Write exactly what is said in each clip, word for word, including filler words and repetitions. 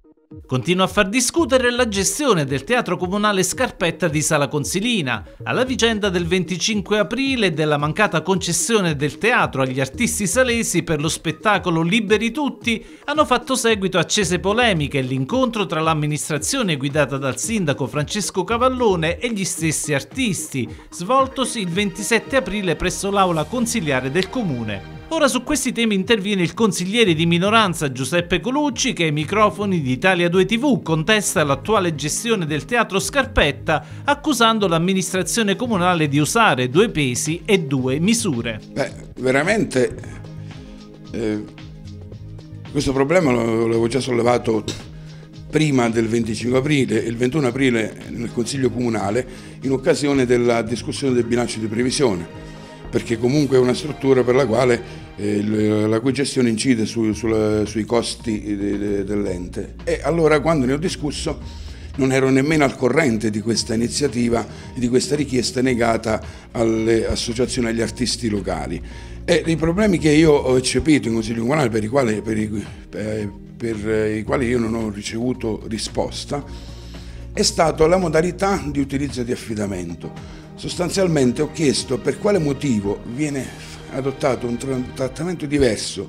Continua a far discutere la gestione del Teatro Comunale Scarpetta di Sala Consilina. Alla vicenda del venticinque aprile e della mancata concessione del teatro agli artisti salesi per lo spettacolo Liberi Tutti hanno fatto seguito accese polemiche e l'incontro tra l'amministrazione guidata dal sindaco Francesco Cavallone e gli stessi artisti, svoltosi il ventisette aprile presso l'aula consiliare del comune. Ora su questi temi interviene il consigliere di minoranza Giuseppe Colucci, che ai microfoni di Italia due tivù contesta l'attuale gestione del Teatro Scarpetta, accusando l'amministrazione comunale di usare due pesi e due misure. Beh, veramente eh, questo problema l'avevo già sollevato prima del venticinque aprile e il ventuno aprile nel Consiglio Comunale in occasione della discussione del bilancio di previsione, perché comunque è una struttura per la quale eh, la cui gestione incide su, sulla, sui costi de, de, dell'ente. E allora, quando ne ho discusso, non ero nemmeno al corrente di questa iniziativa e di questa richiesta negata alle associazioni e agli artisti locali. E i problemi che io ho eccepito in Consiglio Comunale, per i quali, per i, per i quali io non ho ricevuto risposta, è stata la modalità di utilizzo di affidamento. Sostanzialmente ho chiesto per quale motivo viene adottato un trattamento diverso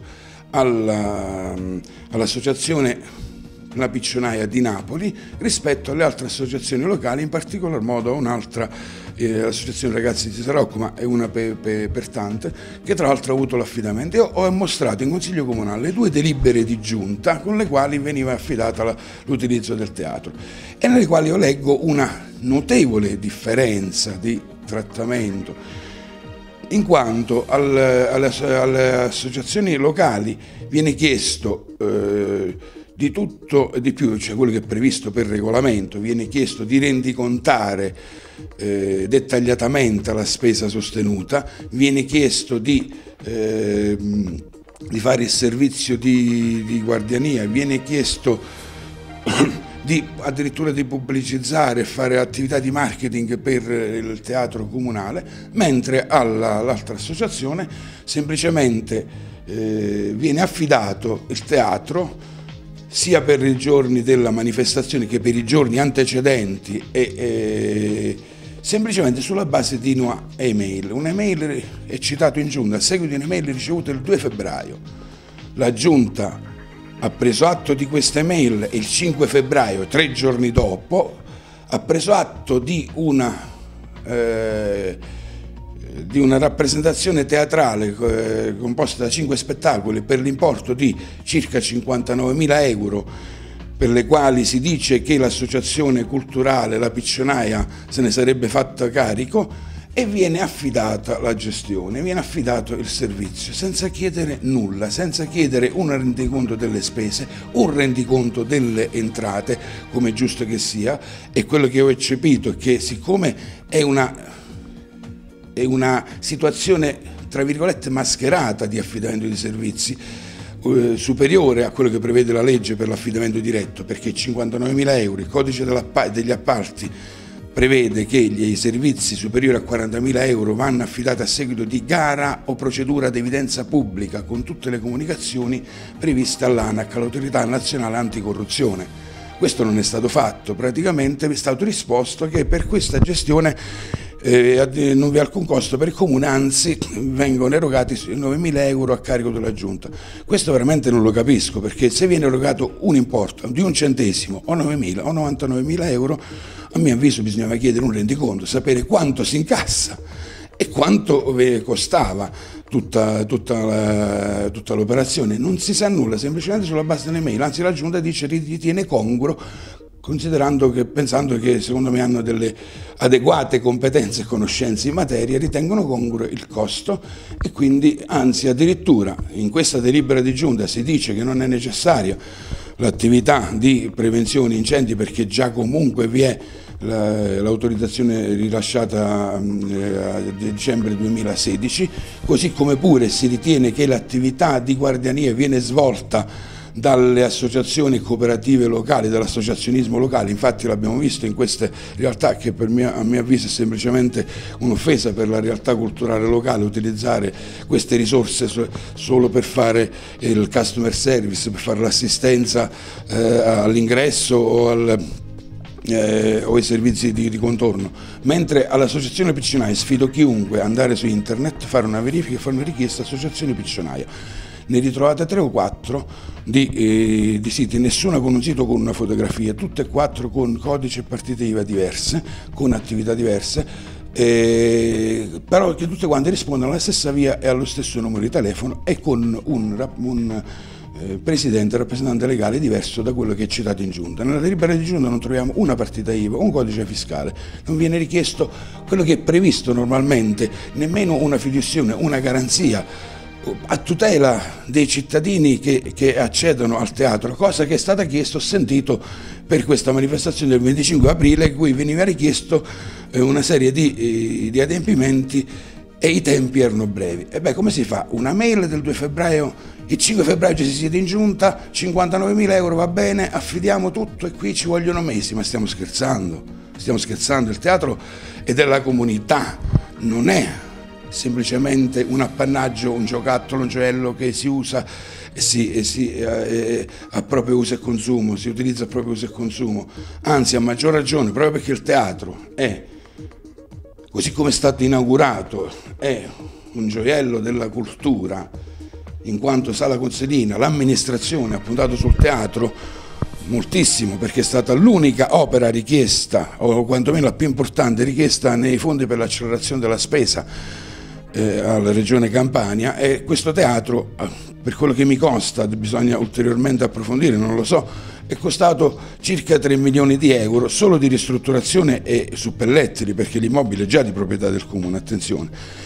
all'associazione La Piccionaia di Napoli rispetto alle altre associazioni locali, in particolar modo a un'altra eh, associazione Ragazzi di Tarocco, ma è una per, per, per tante, che tra l'altro ha avuto l'affidamento. Io ho mostrato in Consiglio Comunale due delibere di giunta con le quali veniva affidata l'utilizzo del teatro e nelle quali io leggo una notevole differenza di trattamento, in quanto al, alle, alle associazioni locali viene chiesto eh, di tutto e di più, cioè quello che è previsto per regolamento, viene chiesto di rendicontare eh, dettagliatamente la spesa sostenuta, viene chiesto di, eh, di fare il servizio di, di guardiania, viene chiesto di addirittura di pubblicizzare e fare attività di marketing per il teatro comunale, mentre all'altra associazione semplicemente eh, viene affidato il teatro sia per i giorni della manifestazione che per i giorni antecedenti e eh, semplicemente sulla base di una email. Un'email è citato in giunta a seguito di un'email ricevuta il due febbraio. La giunta ha preso atto di questa email e il cinque febbraio, tre giorni dopo, ha preso atto di una, eh, di una rappresentazione teatrale eh, composta da cinque spettacoli per l'importo di circa cinquantanovemila euro, per le quali si dice che l'associazione culturale La Piccionaia se ne sarebbe fatta carico, e viene affidata la gestione, viene affidato il servizio senza chiedere nulla, senza chiedere un rendiconto delle spese, un rendiconto delle entrate, come è giusto che sia. E quello che ho eccepito è che, siccome è una, è una situazione tra virgolette mascherata di affidamento di servizi, eh, superiore a quello che prevede la legge per l'affidamento diretto, perché cinquantanovemila euro, il codice degli appalti prevede che i servizi superiori a quarantamila euro vanno affidati a seguito di gara o procedura ad evidenza pubblica con tutte le comunicazioni previste all'ANAC, all'Autorità Nazionale Anticorruzione. Questo non è stato fatto, praticamente è stato risposto che per questa gestione eh, non vi è alcun costo per il Comune, anzi vengono erogati novemila euro a carico della Giunta. Questo veramente non lo capisco, perché se viene erogato un importo di un centesimo o novemila o novantanovemila euro, a mio avviso bisognava chiedere un rendiconto, sapere quanto si incassa e quanto costava tutta, tutta, tutta l'operazione. Non si sa nulla, semplicemente sulla base delle mail, anzi la Giunta dice ritiene congruo, considerando che, pensando che secondo me hanno delle adeguate competenze e conoscenze in materia, ritengono congruo il costo e quindi, anzi addirittura in questa delibera di Giunta si dice che non è necessaria l'attività di prevenzione incendi perché già comunque vi è l'autorizzazione rilasciata a dicembre duemilasedici, così come pure si ritiene che l'attività di guardiania viene svolta dalle associazioni cooperative locali, dall'associazionismo locale. Infatti l'abbiamo visto in queste realtà che per mia, a mio avviso è semplicemente un'offesa per la realtà culturale locale utilizzare queste risorse so, solo per fare il customer service, per fare l'assistenza eh, all'ingresso o al Eh, o i servizi di, di contorno, mentre all'associazione Piccionaia sfido chiunque a andare su internet, fare una verifica e fare una richiesta associazione Piccionaia. Ne ritrovate tre o quattro di, eh, di siti, nessuna con un sito con una fotografia, tutte e quattro con codice e partite I V A diverse, con attività diverse, eh, però che tutte quante rispondono alla stessa via e allo stesso numero di telefono e con un, un presidente, rappresentante legale diverso da quello che è citato in giunta. Nella delibera di giunta non troviamo una partita I V A, un codice fiscale, non viene richiesto quello che è previsto normalmente, nemmeno una fiduzione, una garanzia a tutela dei cittadini che, che accedono al teatro, cosa che è stata chiesta, ho sentito, per questa manifestazione del venticinque aprile, in cui veniva richiesto una serie di, di adempimenti e i tempi erano brevi. E beh, come si fa? Una mail del due febbraio, il cinque febbraio ci si siede in giunta, cinquantanovemila euro va bene, affidiamo tutto e qui ci vogliono mesi, ma stiamo scherzando, stiamo scherzando, il teatro è della comunità, non è semplicemente un appannaggio, un giocattolo, un gioiello che si usa e si, e si, eh, a proprio uso e consumo, si utilizza a proprio uso e consumo, anzi a maggior ragione, proprio perché il teatro è, così come è stato inaugurato, è un gioiello della cultura, in quanto Sala Consilina, l'amministrazione ha puntato sul teatro moltissimo, perché è stata l'unica opera richiesta, o quantomeno la più importante richiesta nei fondi per l'accelerazione della spesa eh, alla Regione Campania, e questo teatro, per quello che mi consta, bisogna ulteriormente approfondire, non lo so, è costato circa tre milioni di euro solo di ristrutturazione e suppellettili, perché l'immobile è già di proprietà del Comune, attenzione.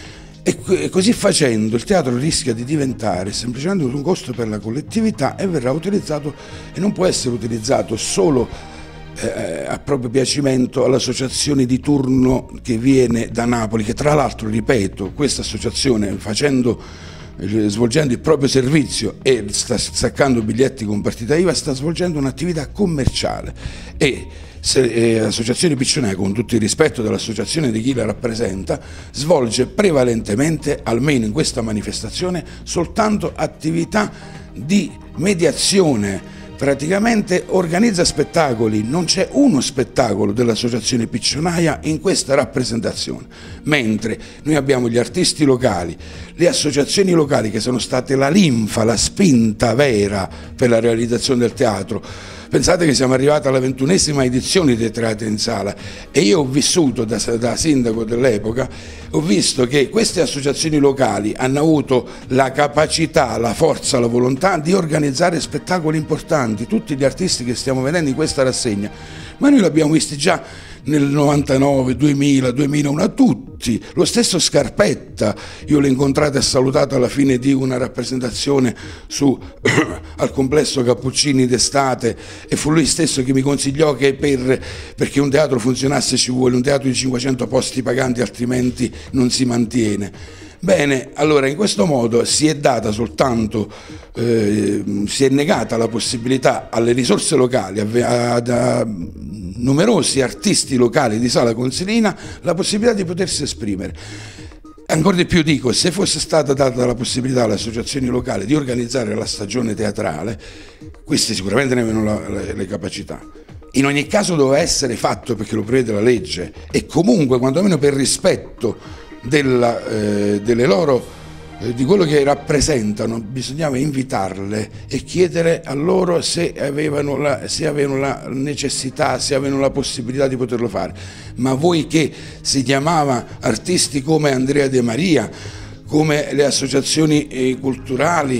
E così facendo il teatro rischia di diventare semplicemente un costo per la collettività e verrà utilizzato, e non può essere utilizzato solo eh, a proprio piacimento all'associazione di turno che viene da Napoli, che tra l'altro, ripeto, questa associazione, facendo, svolgendo il proprio servizio e sta staccando biglietti con partita I V A, sta svolgendo un'attività commerciale, e l'Associazione Piccionaia, con tutto il rispetto dell'associazione di chi la rappresenta, svolge prevalentemente, almeno in questa manifestazione, soltanto attività di mediazione, praticamente organizza spettacoli, non c'è uno spettacolo dell'Associazione Piccionaia in questa rappresentazione, mentre noi abbiamo gli artisti locali, le associazioni locali che sono state la linfa, la spinta vera per la realizzazione del teatro. Pensate che siamo arrivati alla ventunesima edizione dei teatri in sala, e io ho vissuto da, da sindaco dell'epoca, ho visto che queste associazioni locali hanno avuto la capacità, la forza, la volontà di organizzare spettacoli importanti, tutti gli artisti che stiamo vedendo in questa rassegna, ma noi l'abbiamo visti già nel novantanove, duemila, duemilauno, tutti, lo stesso Scarpetta, io l'ho incontrato e salutato alla fine di una rappresentazione su, al complesso Cappuccini d'estate, e fu lui stesso che mi consigliò che per, perché un teatro funzionasse ci vuole un teatro di cinquecento posti paganti, altrimenti non si mantiene. Bene, allora in questo modo si è data soltanto, eh, si è negata la possibilità alle risorse locali, a, a, a numerosi artisti locali di Sala Consilina, la possibilità di potersi esprimere. Ancora di più dico, se fosse stata data la possibilità alle associazioni locali di organizzare la stagione teatrale, queste sicuramente ne avevano la, le, le capacità. In ogni caso doveva essere fatto, perché lo prevede la legge, e comunque quantomeno per rispetto della, eh, delle loro, eh, di quello che rappresentano, bisognava invitarle e chiedere a loro se avevano, la, se avevano la necessità, se avevano la possibilità di poterlo fare. Ma voi che si chiamava artisti come Andrea De Maria, come le associazioni eh, culturali,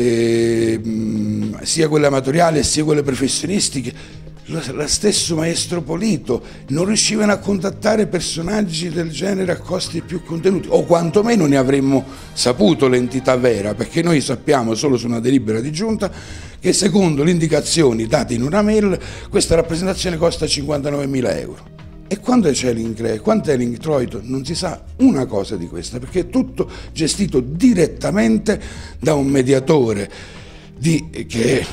eh, sia quelle amatoriali sia quelle professionistiche, lo stesso maestro Polito, non riuscivano a contattare personaggi del genere a costi più contenuti, o quantomeno ne avremmo saputo l'entità vera, perché noi sappiamo solo su una delibera di giunta che secondo le indicazioni date in una mail questa rappresentazione costa cinquantanovemila euro. E quando c'è l'incre- quanto è l'introito? Non si sa una cosa di questa, perché è tutto gestito direttamente da un mediatore di, che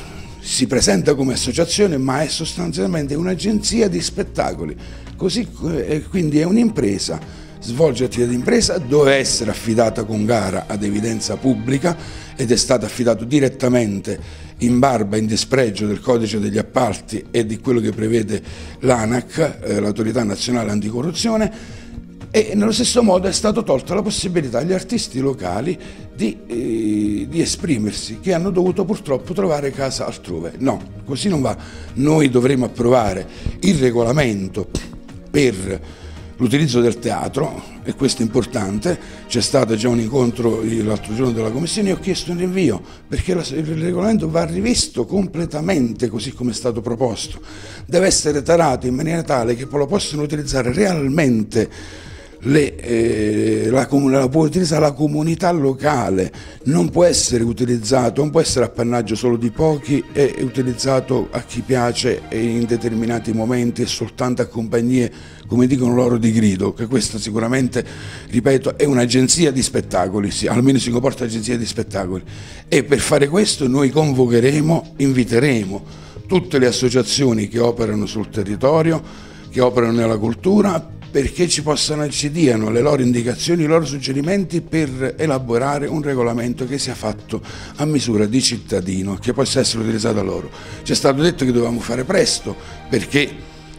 si presenta come associazione, ma è sostanzialmente un'agenzia di spettacoli, così, quindi è un'impresa, svolge attività di impresa, doveva essere affidata con gara ad evidenza pubblica ed è stata affidata direttamente in barba, in dispregio del codice degli appalti e di quello che prevede l'ANAC, eh, l'Autorità Nazionale Anticorruzione, e nello stesso modo è stata tolta la possibilità agli artisti locali di, eh, di esprimersi, che hanno dovuto purtroppo trovare casa altrove. No, così non va. Noi dovremo approvare il regolamento per l'utilizzo del teatro, e questo è importante. C'è stato già un incontro l'altro giorno della Commissione e ho chiesto un rinvio perché il regolamento va rivisto completamente così come è stato proposto. Deve essere tarato in maniera tale che lo possano utilizzare realmente Le, eh, la, la può utilizzare la comunità locale, non può essere utilizzato, non può essere appannaggio solo di pochi e utilizzato a chi piace e in determinati momenti e soltanto a compagnie, come dicono loro, di grido, che questa sicuramente, ripeto, è un'agenzia di spettacoli, sì, almeno si comporta agenzia di spettacoli, e per fare questo noi convocheremo, inviteremo tutte le associazioni che operano sul territorio, che operano nella cultura, perché ci possano, ci diano le loro indicazioni, i loro suggerimenti per elaborare un regolamento che sia fatto a misura di cittadino, che possa essere utilizzato da loro. Ci è stato detto che dovevamo fare presto perché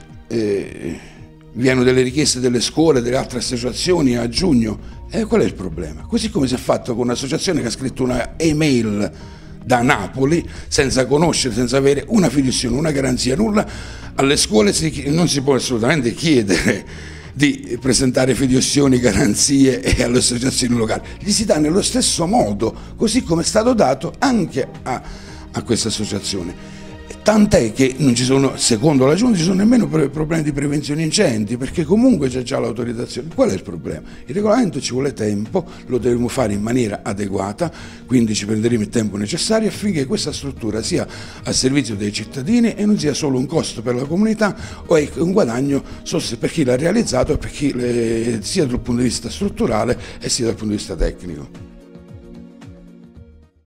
eh, vi hanno delle richieste delle scuole, delle altre associazioni a giugno. E qual è il problema? Così come si è fatto con un'associazione che ha scritto una email da Napoli senza conoscere, senza avere una fiduzione, una garanzia, nulla. Alle scuole si, non si può assolutamente chiedere di presentare fiduzioni, garanzie e alle associazioni locali, gli si dà nello stesso modo, così come è stato dato anche a, a questa associazione. Tant'è che non ci sono, secondo la Giunta, ci sono nemmeno problemi di prevenzione incendi, perché comunque c'è già l'autorizzazione. Qual è il problema? Il regolamento ci vuole tempo, lo dovremo fare in maniera adeguata, quindi ci prenderemo il tempo necessario affinché questa struttura sia a servizio dei cittadini e non sia solo un costo per la comunità o un guadagno per chi l'ha realizzato e per chi le, sia dal punto di vista strutturale e sia dal punto di vista tecnico.